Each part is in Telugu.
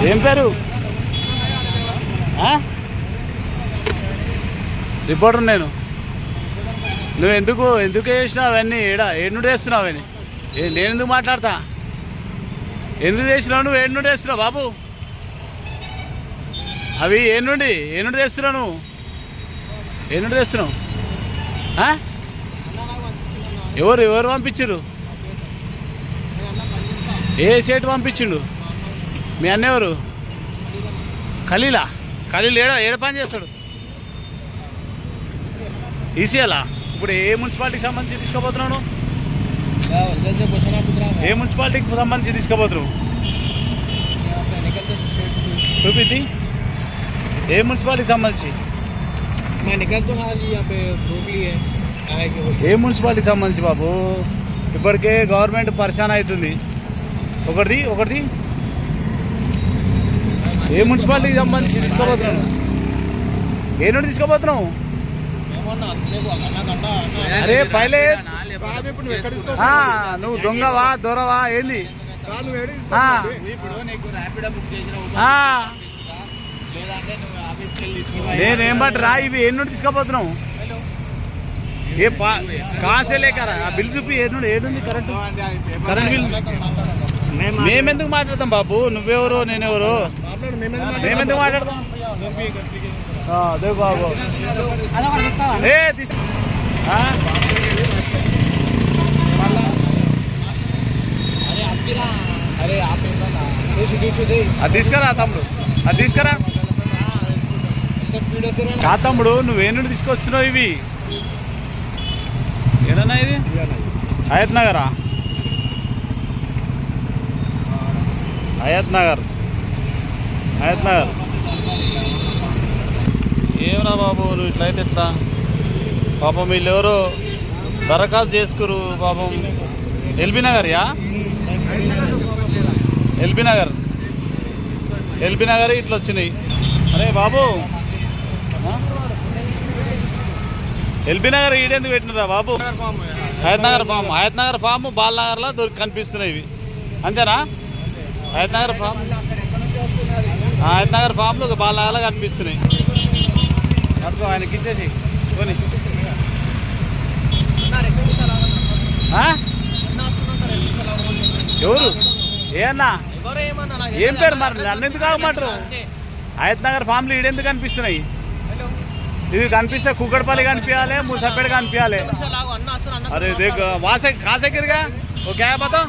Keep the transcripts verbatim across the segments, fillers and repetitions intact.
ఏం పేరు? రిపోర్టర్ నేను. నువ్వు ఎందుకు ఎందుకు చేసినావు అవన్నీ? ఏడా ఏడు నుండి వేస్తున్నావు అవన్నీ? నేను ఎందుకు మాట్లాడతా? ఎందుకు చేసినావు నువ్వు? ఏడు నుండి వేస్తున్నావు బాబు అవి? ఏ నుండి ఏ నుండి తెస్తున్నావు నువ్వు? ఏ నుండి తెస్తున్నావు? ఎవరు ఎవరు పంపించారు? ఏ సేటు పంపించిండు? మీ అన్న ఎవరు? ఖలీలా? ఖలీల్ ఏడ ఏడ పని చేస్తాడు? ఈసీఎలా? ఇప్పుడు ఏ మున్సిపాలిటీకి సంబంధించి తీసుకోబోతున్నావు? ఏ మున్సిపాలిటీకి సంబంధించి తీసుకోబోతున్నావు? చూపింది ఏ మున్సిపాలిటీకి సంబంధించి? ఏ మున్సిపాలిటీకి సంబంధించి బాబు? ఇప్పటికే గవర్నమెంట్ పరిశాన్ అవుతుంది. ఒకటిది ఒకటిది ఏ మున్సిపాలిటీకి సంబంధించి తీసుకోబోతున్నావు? ఏ నుండి తీసుకోబోతున్నావు? అరే పైలే నువ్వు దొంగవా దొరవా ఏంది? నేనేం బట్రా ఇవి ఏ నుండి తీసుకోబోతున్నావు? ఏ కాసే లేకరా ఆ బిల్ చూపి ఏ నుండి ఏడుంది కరెంట్ కరెంట్ బిల్? మేమెందుకు మాట్లాడతాం బాబు? నువ్వెవరు నేనెవరు? మేమెందుకు మాట్లాడతాం? అదే బాబు ఏ అది తీసుకురా తమ్ముడు, అది తీసుకురా. కా తమ్ముడు నువ్వే నుండి తీసుకొచ్చినావు ఇవి? ఏదన్నా ఇది హయత్ నగరా? హయత్ నగర్ హయత్ నగర్ ఏమరా బాబు నువ్వు ఇట్లయితే ఎట్లా? పాపం వీళ్ళెవరో దరఖాస్తు చేసుకురు పాపం. ఎల్బీ నగర్ యా? ఎల్బీ నగర్ ఎల్బీ నగర్ ఇట్లా వచ్చినాయి. అరే బాబు ఎల్బీ నగర్ ఈడెందుకు పెట్టినరా బాబు? హయత్ నగర్ ఫామ్ హయత్ నగర్ ఫామ్ బాలనగర్లో దొరికి కనిపిస్తున్నాయి ఇవి, అంతేనా? హయత్ నగర్ ఫామ్ హయత్ నగర్ ఫామ్లు బాలనగర్లో కనిపిస్తున్నాయి. అడుగు ఆయనకి ఇచ్చేసి కొని. ఎవరు? ఏ అన్నా ఏం పేరు? మరి నన్ను ఎందుకు ఆగమంటారు? హయత్ నగర్ ఫామ్లు ఈడెందుకు కనిపిస్తున్నాయి? ఇది కనిపిస్తే కుక్కడపల్లి కనిపించాలి, ముసాపేట కనిపించాలి. अरे देख वहाँ से कहाँ से गिर गया वो? क्या है बताओ?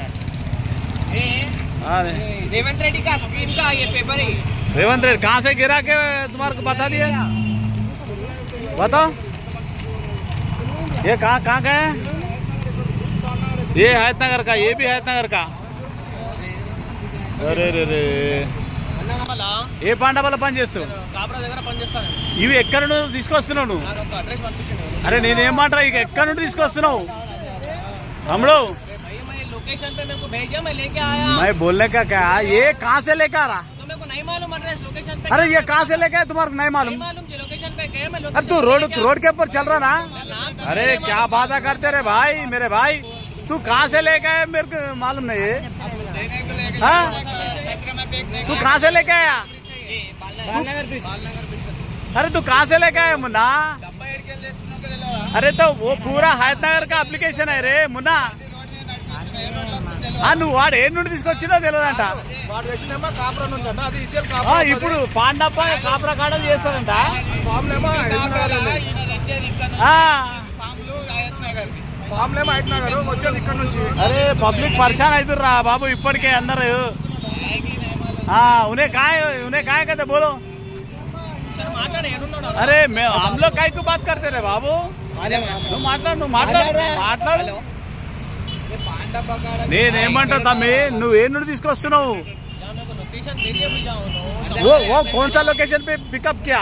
रेवंत रेड्डी का स्क्रीन का ये पेपर है। रेवंत रेड्डी कहाँ से गिरा के तुम्हारे को बता दिया? बताओ ये कहाँ कहाँ का है? ये हयत नगर का, ये भी हयत नगर का. अरे रे रे ఏ పాండా వల్ల పని చేస్తావు? ఇవి ఎక్కడ నుండి తీసుకొస్తున్నావు నువ్వు? అరే నేనేం మాట ఇక ఎక్కడ నుండి తీసుకొస్తున్నావు? हमलो लोकेशन पे मेरे को भेजा, मैं लेके आया. मैं बोलने का क्या ये कहाँ से लेकर आ रहा? तो मेरे को नहीं मालूम एड्रेस लोकेशन पे. अरे ये कहाँ से लेके आया तुम्हारे नहीं मालूम? नहीं मालूम जी लोकेशन पे गए मैं. अरे तू रोड रोड के ऊपर चल रहा ना? अरे क्या बातें करते रे भाई मेरे भाई? तू कहाँ से लेके आया मेरे को मालूम नहीं है. तू कहाँ से लेके आया? अरे तू कहाँ से लेके आया मुन्ना? अरे तो वो पूरा हयत नगर का अप्लिकेशन है रे मुन्ना. నువ్వు వాడు ఏ నుండి తీసుకొచ్చినా తెలియదంట. ఇప్పుడు పాండప్ప కాపురా కాడలు చేస్తారంట. అరే పబ్లిక్ పరిశాన్ అవుతుర్రా బాబు ఇప్పటికే అందరు. उन्हें काय उन्हें काय कहते बोलो? अरे मैं हम लोग काय को बात करते रहे बाबू? నువ్వు మాట్లాడు నువ్వు మాట్లాడు మాట్లాడు. నేనేమంటా తమ్మి నువ్వు ఏ నుండి తీసుకొస్తున్నావు? वो वो कौन सा लोकेशन पे पिकअप किया?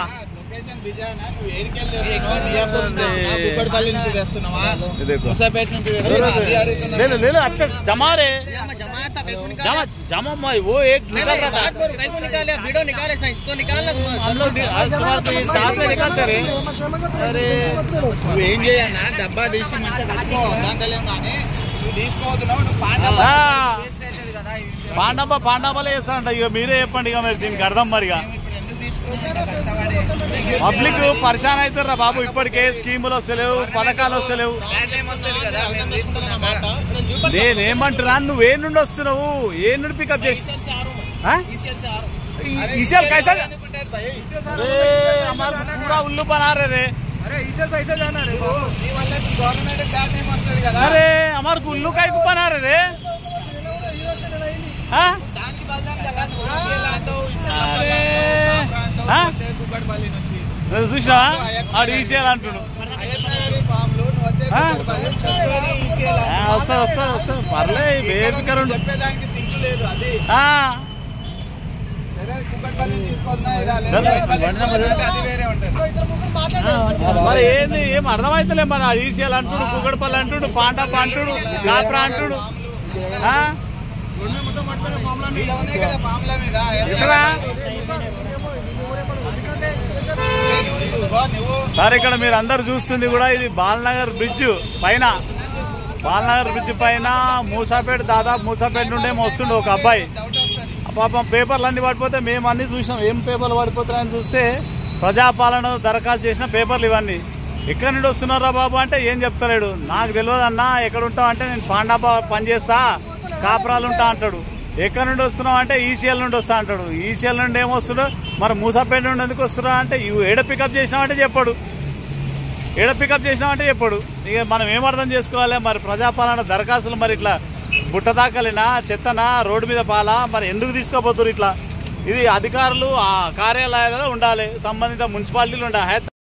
ले लो अच्छा जमा रे जमा जमा वो एक निकल रहा था. वीडियो निकाले तो निकालना हम लोग साथ में निकालते रहे. अरे నువ్వేం చేయన్నా డబ్బా తీసి మంచిగా కట్టుకో దాంట్లో కానీ నువ్వు తీసుకోవద్దు. నువ్వు పాండా పాండబ్బ పాండబ్బలే చేస్తారంట. ఇక మీరే చెప్పండి ఇక మరి దీనికి అర్థం మరిగా. పబ్లిక్ పరిశాన్ అవుతారా బాబు, ఇప్పటికే స్కీములు వస్తలేవు, పథకాలు వస్తలేవు. నేనేమంటున్నా, నువ్వు ఏ నుండి వస్తున్నావు, ఏ నుండి పికప్ చేసి ఈసీఎల్ कैसा अरे हमारा पूरा उल्लू बना रहे रे. अरे ईसीएल पैसे जाना रे गवर्नमेंट बैक नहीं मस्त కదా. अरे हमारे को उल्लू काहे को बना रहे रे. हां దానికి బల్దాం కదా ఈసీఎల్ అంటూ अरे हां కుక్కడపల్లి నుంచి చూసా ఆడు ఈసీఎల్ అంటుడు. ఫామ్ లో వచ్చే కుక్కడపల్లి ఈసీఎల్ వస్తా వస్తా వస్తా పర్లే వేదికరు చెప్పేదానికి సింక్ లేదు. అది మరి ఏంది ఏం అర్థమైతలే. మరి ఈసీఎల్ అంటుడు, కుక్కడపల్లి అంటుడు, పాండప్ప అంటుడు, కాప్రా అంటుడు. సార్ ఇక్కడ మీరు అందరు చూస్తుంది కూడా ఇది బాలనగర్ బ్రిడ్జ్ పైన, బాలనగర్ బ్రిడ్జ్ పైన మూసాపేట, దాదాపు మూసాపేట నుండే వస్తుండే ఒక అబ్బాయి. పాపం పేపర్లు అన్ని పడిపోతే మేము అన్ని చూసినాం. ఏం పేపర్లు పడిపోతాయని చూస్తే ప్రజాపాలన దరఖాస్తు చేసిన పేపర్లు ఇవన్నీ. ఎక్కడి నుండి వస్తున్నారా బాబు అంటే ఏం చెప్తలేడు. నాకు తెలియదు అన్న, ఎక్కడ ఉంటావు అంటే నేను పాండాప పనిచేస్తా, కాపురాలు ఉంటా అంటాడు. ఎక్కడి నుండి వస్తున్నావు అంటే ఈసీఎల్ నుండి వస్తా అంటాడు. ఈసీఎల్ నుండి ఏమొస్తున్నాడు, మరి మూసాపేట నుండి ఎందుకు వస్తున్నా అంటే ఏడ పికప్ చేసినామంటే చెప్పాడు, ఏడ పికప్ చేసినామంటే చెప్పాడు. ఇక మనం ఏం అర్థం చేసుకోవాలి. మరి ప్రజాపాలన దరఖాస్తులు మరి ఇట్లా బుట్ట దాకలినా, చెత్తనా, రోడ్డు మీద పాలా, మరి ఎందుకు తీసుకోపోతున్నారు ఇట్లా. ఇది అధికారులు ఆ కార్యాలయాలలో ఉండాలి, సంబంధిత మున్సిపాలిటీలు ఉండాలి.